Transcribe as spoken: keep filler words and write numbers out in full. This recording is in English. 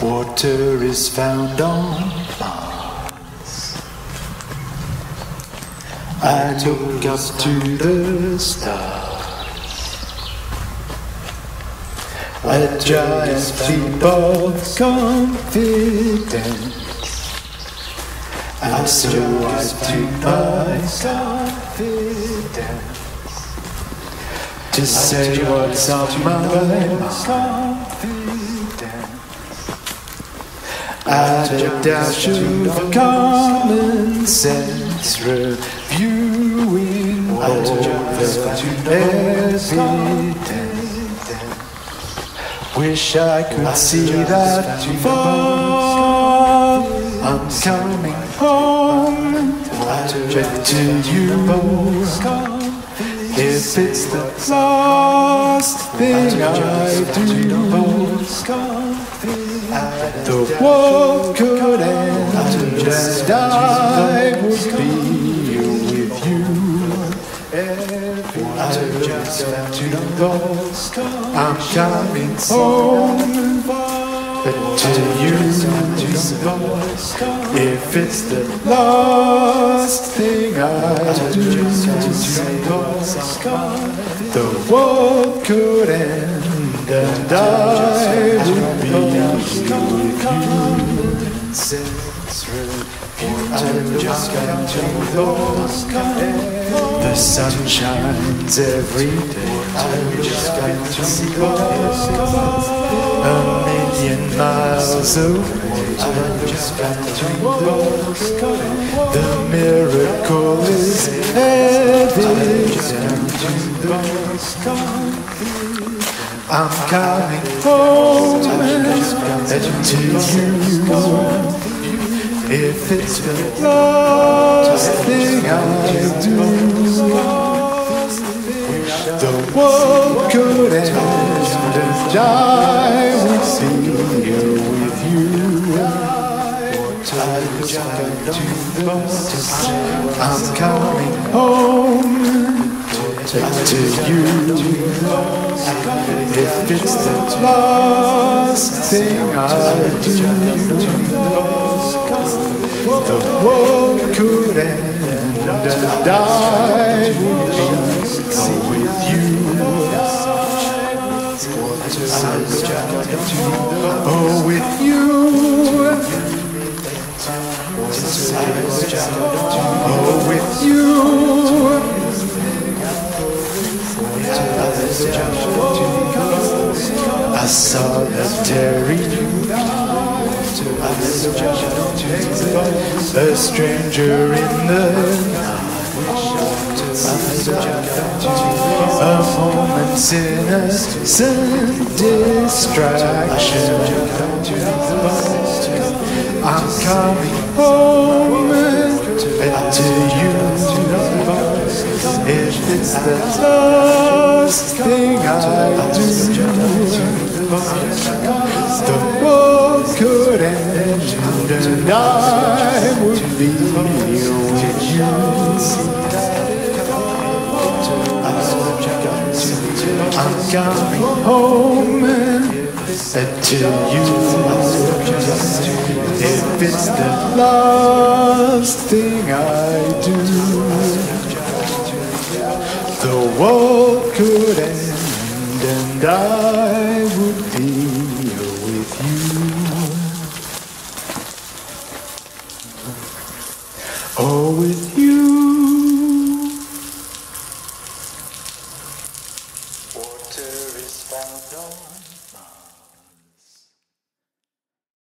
Water is found on Mars. I look up to the stars. A giant leap of confidence. And so I take my confidence to say what's on my mind. Add a dash of common sense, reviewing all the evidence. Wish I could see that far. I'm coming home to you. If it's the last thing I do, the world could end and I would be with you. I'm coming home to you. If it's the last thing I do, the world could end and I would be with you. The sun shines every day. A million miles away. The miracle is evident. I'm coming home to you. If it's the last thing I do, the world could end and I would be here with you. I'm coming home to you. If it's the last thing I do, the world could end and I would be with you. Oh, with you. Oh, with you. A solitary a stranger in the night, a moment's innocent distraction. I'm coming home to you. If it's the last thing I do, the world could end and I would be with you. I'm coming home to you. If it's the last thing I do, the world could end and I would be with you. Oh, with you. Water is found on